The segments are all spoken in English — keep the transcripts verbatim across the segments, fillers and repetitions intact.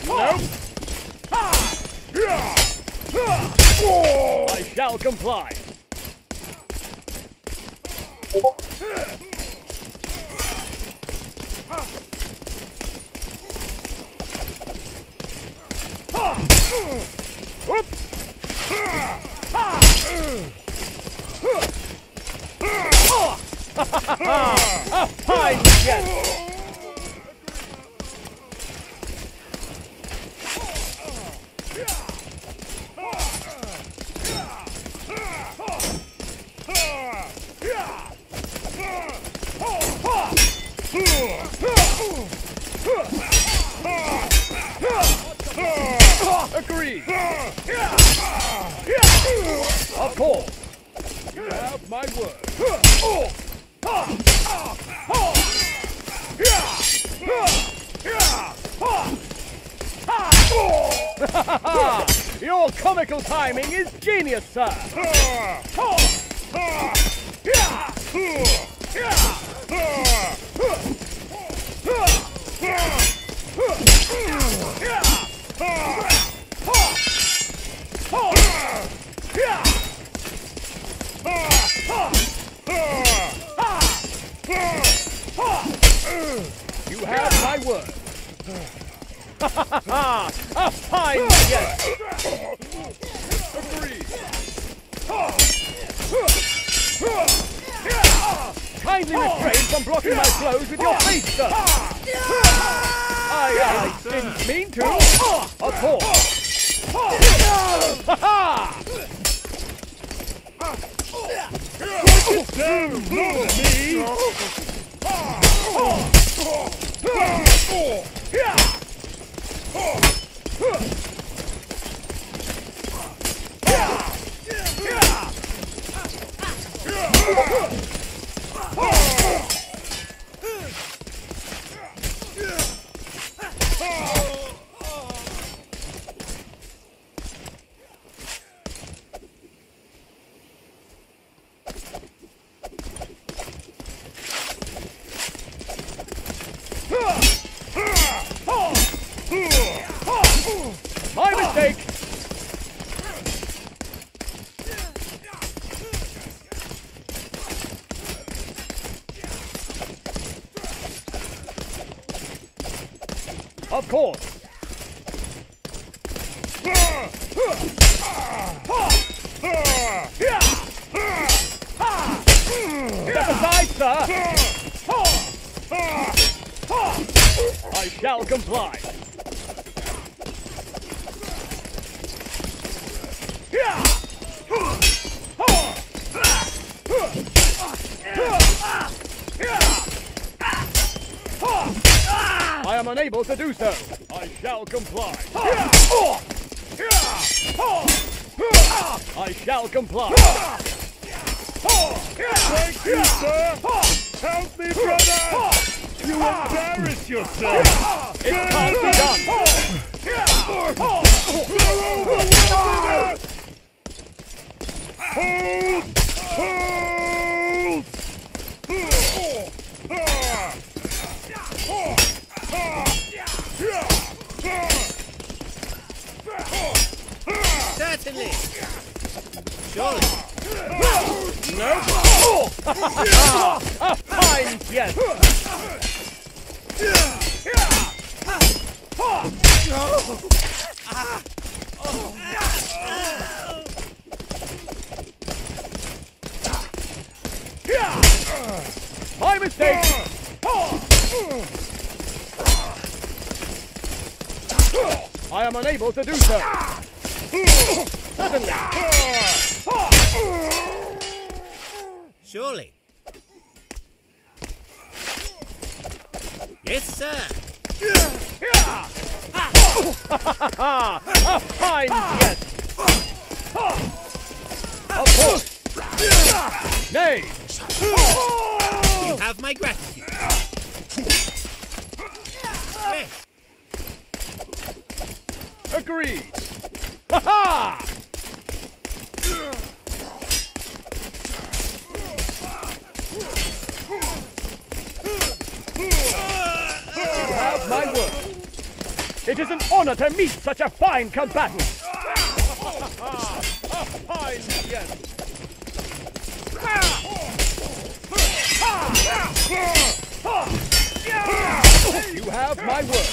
Nope. I shall comply. A fine yes! Agreed. Of course. You have my word. Your comical timing is genius, sir. You have my word. A fine yes. Agreed. Kindly refrain from blocking my blows with your face, sir. I, I didn't mean to. Of course. Don't move me! My mistake! Of course! Step aside, sir! I shall comply! I am unable to do so. I shall comply. I shall comply. Thank you, sir! Help me, brother! You embarrass yourself! It can't be done. You're overwhelming us! Hold! Hold! Certainly. Surely. No. A fine yes. My mistake. I am unable to do so. Certainly. Surely. Yes, sir. A fine yes. Of course. Nay. You have my gratitude. Yes. Agreed. Ha ha! You have my word. It is an honor to meet such a fine combatant. A fine yes. You have my word.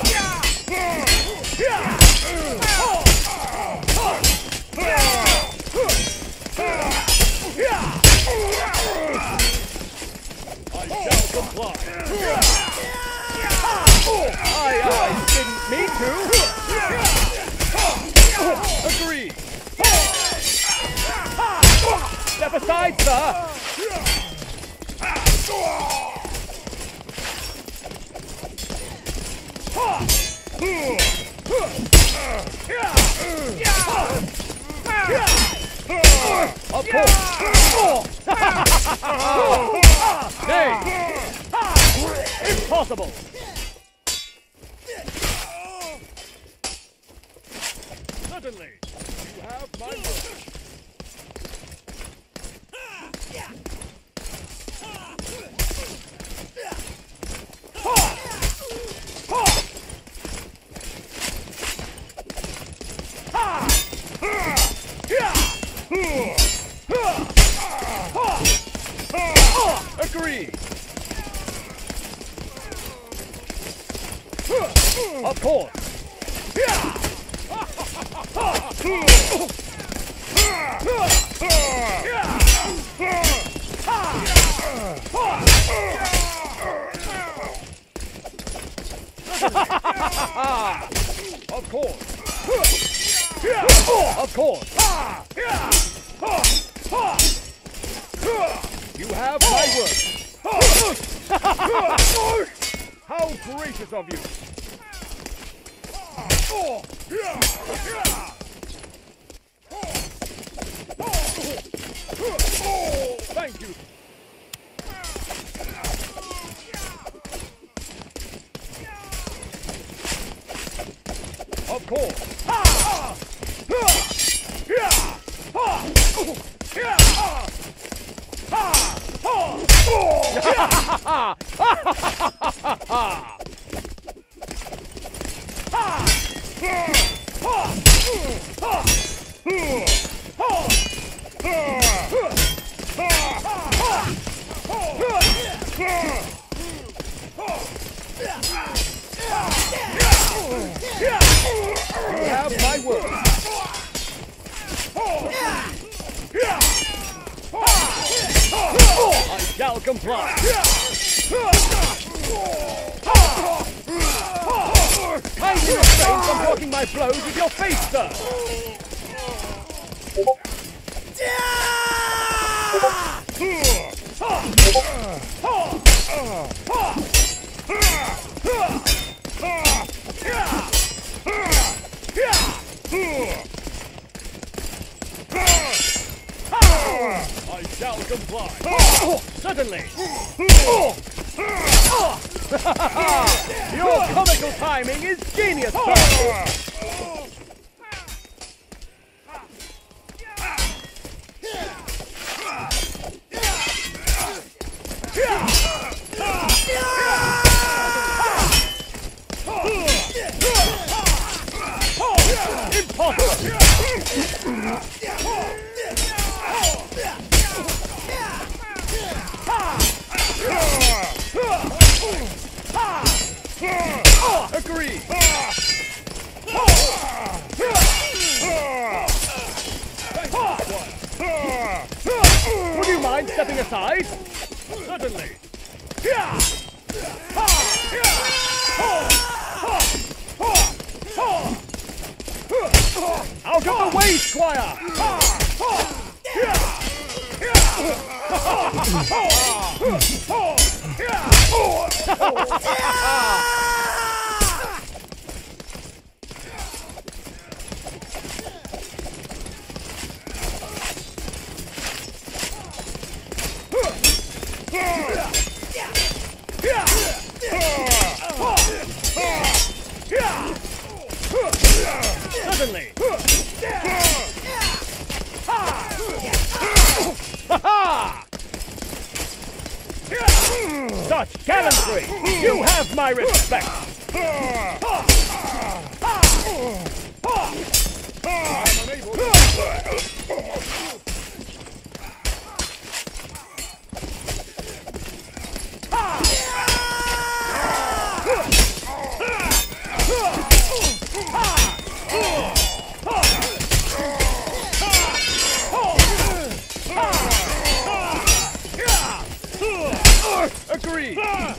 I shall comply. I, I didn't mean to. Agreed. Step aside, sir. Of course. Nay. Impossible. Certainly. You have my word. Agreed. Of course. Of course. Of course. You have my word. How gracious of you. Thank you. Of course. You have my word. I shall comply. Kindly refrain from blocking my blows with your face, sir. I shall comply. Certainly. Your comical timing is genius, sir. Impossible. Agreed. Would you mind stepping aside? Certainly. Out of the way, Squire! Certainly. Such gallantry! You have my respect! Agreed.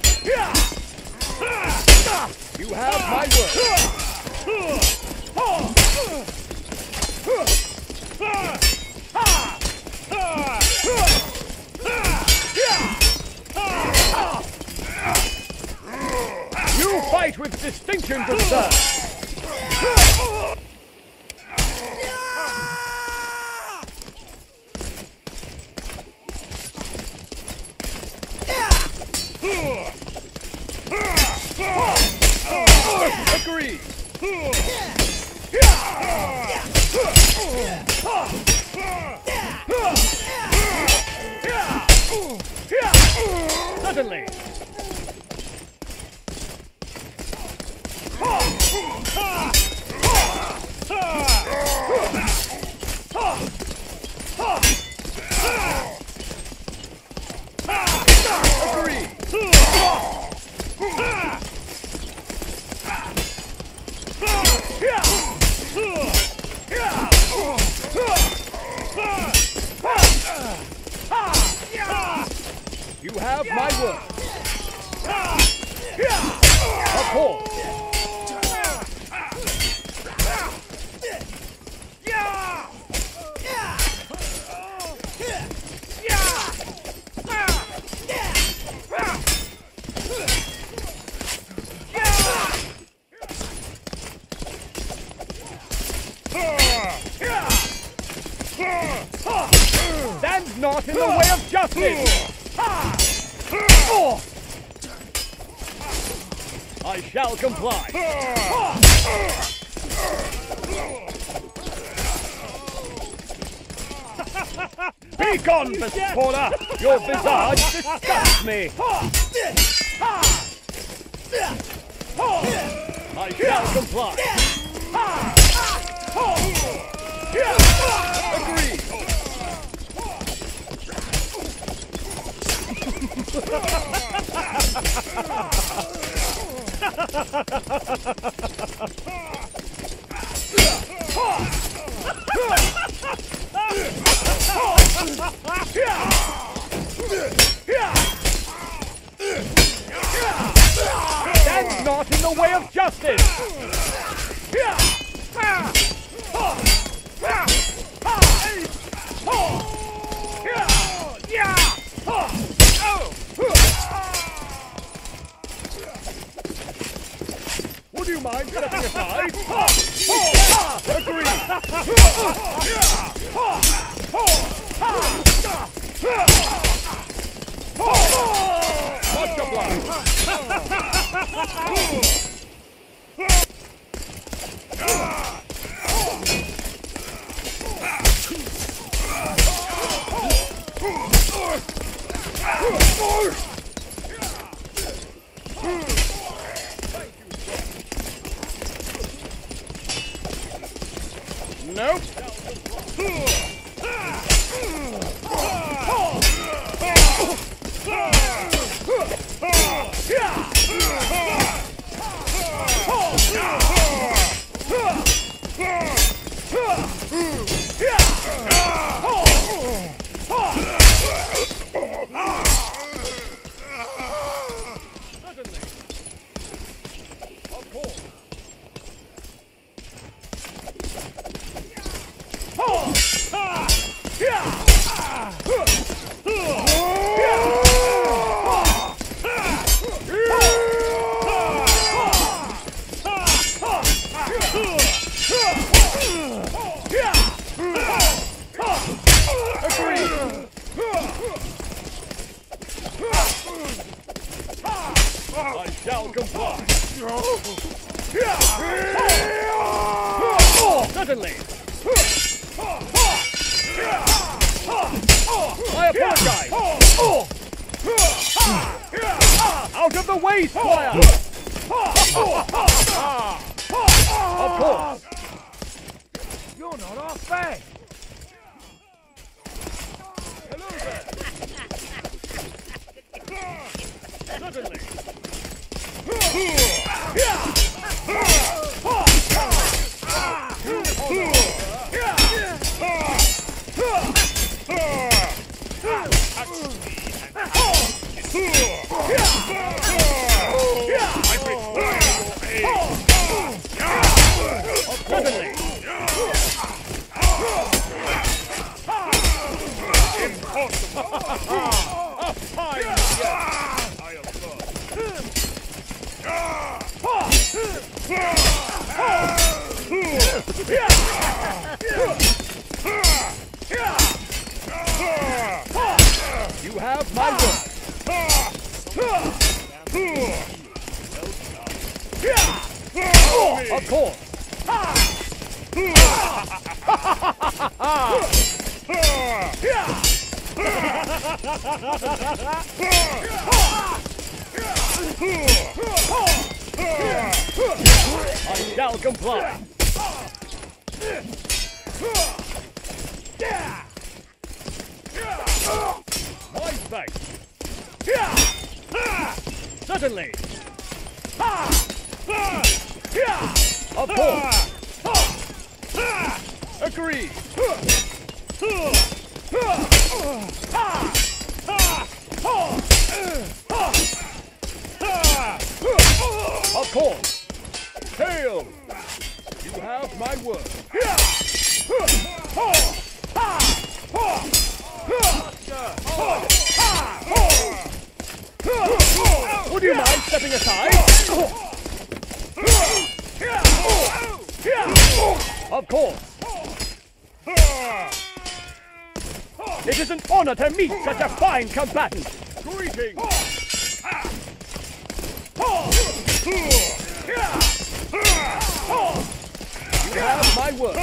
You have my word. You fight with distinction, good sir. Agreed. Certainly. Agreed. You have my word. Of course. Stand not in the way of justice! I shall comply. Be gone, Paula! Your visage disgusts me! I shall comply. Agreed. Stand not in the way of justice! Would you mind stepping aside? Agreed! Much obliged! Nope. I shall comply. Certainly. I apologize. Out of the way, Squire. Of course. You're not half bad. Suddenly. A fine yes. I am first. You have my word. Of course. I shall comply. My thanks. Certainly. Of course. Agreed. Of course. Hail. You have my word. Would you mind stepping aside? Of course. It is an honor to meet such a fine combatant. Greetings. You have my word.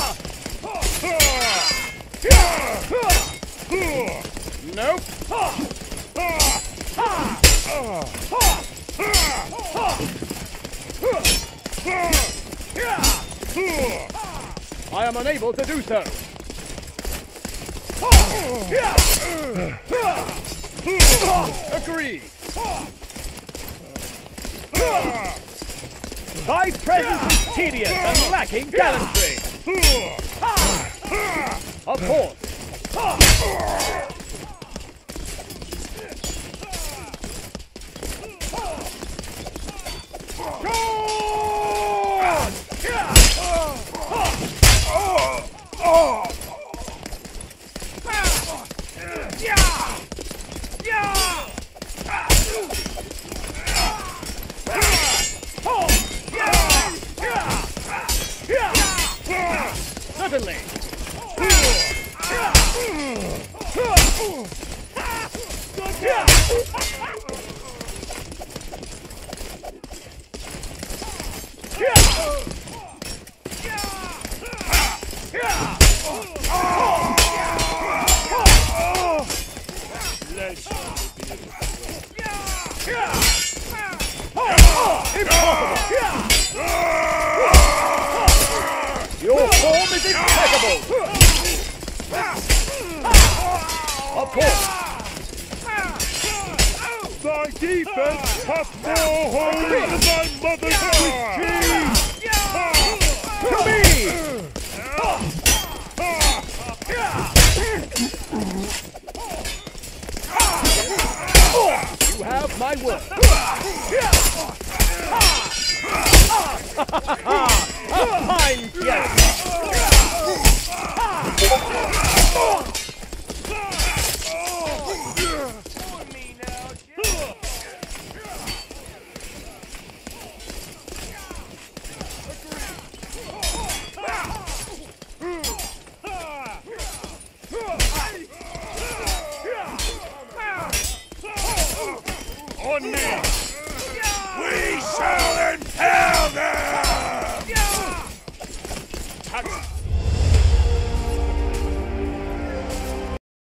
Nope. I am unable to do so. Agreed. Thy presence is tedious and lacking gallantry. Of course. Certainly. Your form is impeccable! Of course! Thy defense hath more hold than thy mother's cheese! To me! You have my word! A fine yes!